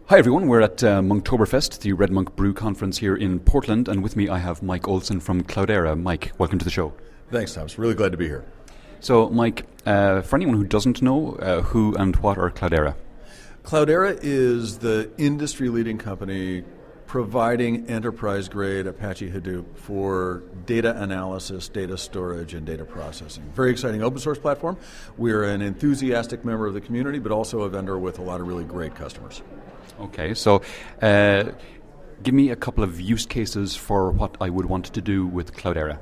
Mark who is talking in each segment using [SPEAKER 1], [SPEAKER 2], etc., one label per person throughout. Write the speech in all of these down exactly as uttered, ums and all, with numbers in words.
[SPEAKER 1] Hi everyone, we're at uh, Monktoberfest, the Red Monk Brew Conference here in Portland, and with me I have Mike Olson from Cloudera. Mike, welcome to the show.
[SPEAKER 2] Thanks, Thomas. Really glad to be here.
[SPEAKER 1] So, Mike, uh, for anyone who doesn't know, uh, who and what are Cloudera?
[SPEAKER 2] Cloudera is the industry-leading company providing enterprise-grade Apache Hadoop for data analysis, data storage, and data processing. Very exciting open source platform. We're an enthusiastic member of the community, but also a vendor with a lot of really great customers.
[SPEAKER 1] Okay, so uh, give me a couple of use cases for what I would want to do with Cloudera.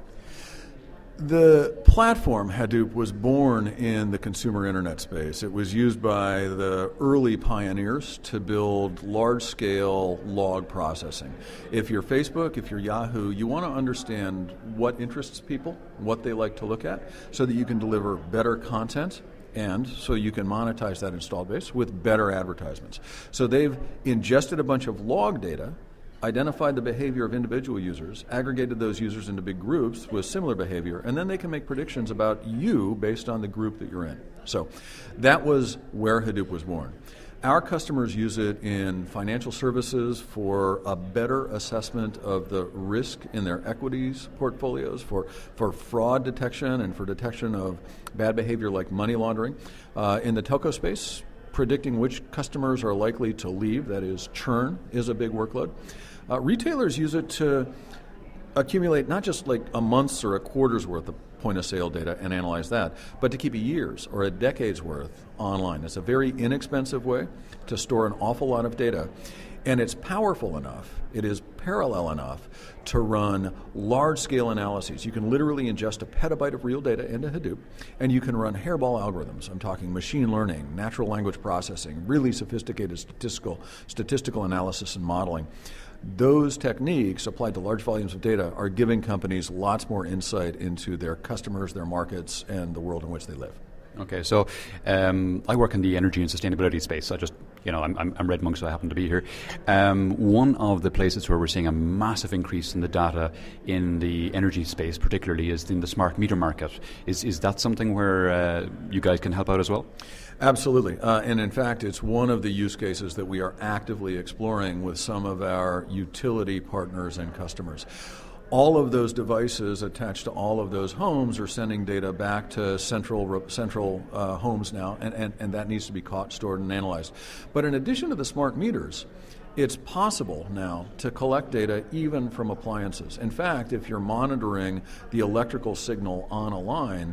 [SPEAKER 2] The platform, Hadoop, was born in the consumer internet space. It was used by the early pioneers to build large-scale log processing. If you're Facebook, if you're Yahoo, you want to understand what interests people, what they like to look at, so that you can deliver better content and so you can monetize that installed base with better advertisements. So they've ingested a bunch of log data, identified the behavior of individual users, aggregated those users into big groups with similar behavior, and then they can make predictions about you based on the group that you're in. So that was where Hadoop was born. Our customers use it in financial services for a better assessment of the risk in their equities portfolios, for, for fraud detection and for detection of bad behavior like money laundering. Uh, in the telco space, predicting which customers are likely to leave, that is, churn is a big workload. Uh, retailers use it to accumulate not just like a month's or a quarter's worth of point-of-sale data and analyze that, but to keep a year's or a decade's worth online. It's a very inexpensive way to store an awful lot of data, and it's powerful enough, it is parallel enough to run large-scale analyses. You can literally ingest a petabyte of real data into Hadoop, and you can run hairball algorithms. I'm talking machine learning, natural language processing, really sophisticated statistical, statistical analysis and modeling. Those techniques applied to large volumes of data are giving companies lots more insight into their customers, their markets, and the world in which they live.
[SPEAKER 1] Okay, so um, I work in the energy and sustainability space. I just, you know, I'm, I'm Red Monk, so I happen to be here. Um, one of the places where we're seeing a massive increase in the data in the energy space, particularly, is in the smart meter market. Is is that something where uh, you guys can help out as well?
[SPEAKER 2] Absolutely, uh, and in fact, it's one of the use cases that we are actively exploring with some of our utility partners and customers. All of those devices attached to all of those homes are sending data back to central central uh, homes now, and, and, and that needs to be caught, stored, and analyzed. But in addition to the smart meters, it's possible now to collect data even from appliances. In fact, if you're monitoring the electrical signal on a line,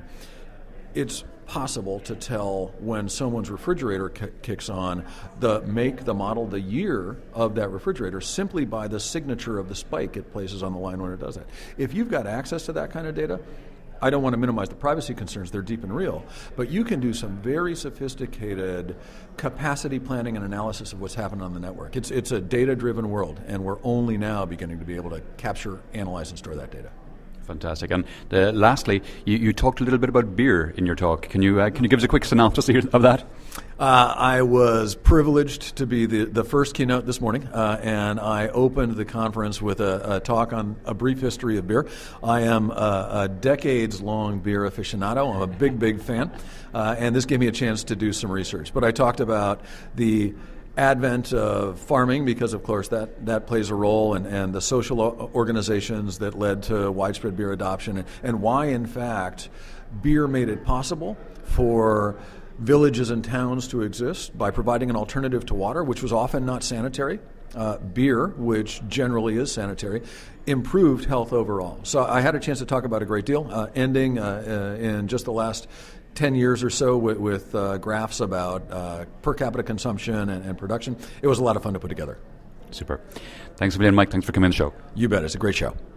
[SPEAKER 2] it's possible to tell when someone's refrigerator k- kicks on, the make, the model, the year of that refrigerator simply by the signature of the spike it places on the line when it does that. If you've got access to that kind of data, I don't want to minimize the privacy concerns, they're deep and real, but you can do some very sophisticated capacity planning and analysis of what's happening on the network. It's, it's a data-driven world, and we're only now beginning to be able to capture, analyze, and store that data.
[SPEAKER 1] Fantastic. And uh, lastly, you, you talked a little bit about beer in your talk. Can you uh, can you give us a quick synopsis of that?
[SPEAKER 2] Uh, I was privileged to be the, the first keynote this morning, uh, and I opened the conference with a, a talk on a brief history of beer. I am a, a decades-long beer aficionado. I'm a big, big fan, uh, and this gave me a chance to do some research. But I talked about the advent of farming, because of course that, that plays a role, and, and the social organizations that led to widespread beer adoption, and, and why in fact beer made it possible for villages and towns to exist by providing an alternative to water, which was often not sanitary. Uh, beer, which generally is sanitary, improved health overall. So I had a chance to talk about a great deal, uh, ending uh, uh, in just the last ten years or so with, with uh, graphs about uh, per capita consumption and, and production. It was a lot of fun to put together.
[SPEAKER 1] Super. Thanks a million, Mike. Thanks for coming on the show.
[SPEAKER 2] You bet. It's a great show.